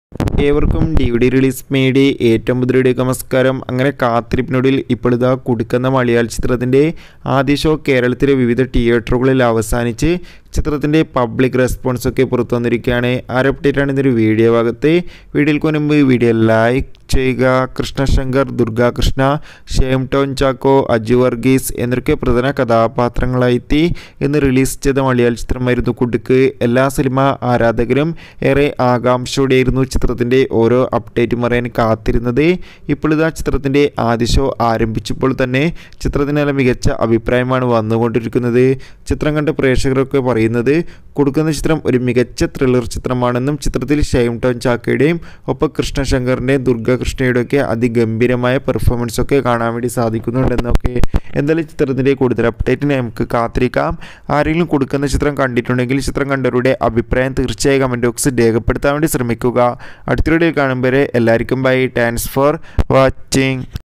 ഏവർക്കും DVD release മേടി ഏറ്റവും പുതിയ നമസ്കാരം. അങ്ങനെ കാത്തിരിപ്പിനൊടുവിൽ ഇപ്പോഴിതാ കുടുക്കുന്ന മലയാള ചിത്രത്തിൻ്റെ ആദ്യ ഷോ കേരളത്തിലെ വിവിധ തിയേറ്ററുകളിൽ അവസാനിച്ച് ചിത്രത്തിൻ്റെ പബ്ലിക് റെസ്പോൺസൊക്കെ പുറത്തു വന്നിരിക്കുകയാണ്. അപ്ഡേറ്റാണ് ഇന്നൊരു വീഡിയോ ഭാഗത്ത്. വീഡിയോയിൽ മുൻപ് വീഡിയോ ലൈക്ക് ചെയ്യുക. കൃഷ്ണശങ്കർ, ദുർഗാകൃഷ്ണ, ഷേം ടോൺ ചാക്കോ, അജു വർഗീസ് എന്നൊക്കെ പ്രധാന കഥാപാത്രങ്ങളായെത്തി ഇന്ന് റിലീസ് ചെയ്ത മലയാള ചിത്രമായിരുന്നു കുടുക്ക്. എല്ലാ സിനിമ ആരാധകരും ഏറെ ആകാംക്ഷയോടെയായിരുന്നു ചിത്രത്തിൻ്റെ ഓരോ അപ്ഡേറ്റും അറിയാൻ കാത്തിരുന്നത്. ഇപ്പോൾ ഇതാ ചിത്രത്തിൻ്റെ ആദ്യ ഷോ ആരംഭിച്ചപ്പോൾ തന്നെ ചിത്രത്തിന് നല്ല മികച്ച അഭിപ്രായമാണ് വന്നുകൊണ്ടിരിക്കുന്നത്. ചിത്രം കണ്ട പ്രേക്ഷകരൊക്കെ പറയുന്നത് കൊടുക്കുന്ന ചിത്രം ഒരു മികച്ച ത്രില്ലർ ചിത്രമാണെന്നും ചിത്രത്തിൽ ഷെയിം ടോൺ ചാക്കയുടെയും ഒപ്പം കൃഷ്ണശങ്കറിൻ്റെയും ദുർഗാകൃഷ്ണയുടെയൊക്കെ അതിഗംഭീരമായ പെർഫോമൻസൊക്കെ കാണാൻ വേണ്ടി സാധിക്കുന്നുണ്ടെന്നൊക്കെ. എന്തായാലും ചിത്രത്തിൻ്റെ കൂടുതൽ അപ്ഡേറ്റിന് നമുക്ക് കാത്തിരിക്കാം. ആരെങ്കിലും കൊടുക്കുന്ന ചിത്രം കണ്ടിട്ടുണ്ടെങ്കിൽ ചിത്രം കണ്ടവരുടെ അഭിപ്രായം തീർച്ചയായും കമൻറ്റ് ബോക്സിൽ രേഖപ്പെടുത്താൻ വേണ്ടി ശ്രമിക്കുക. അടുത്ത വീഡിയോയിൽ കാണുമ്പോൾ എല്ലാവർക്കും ബൈ. Thanks for watching.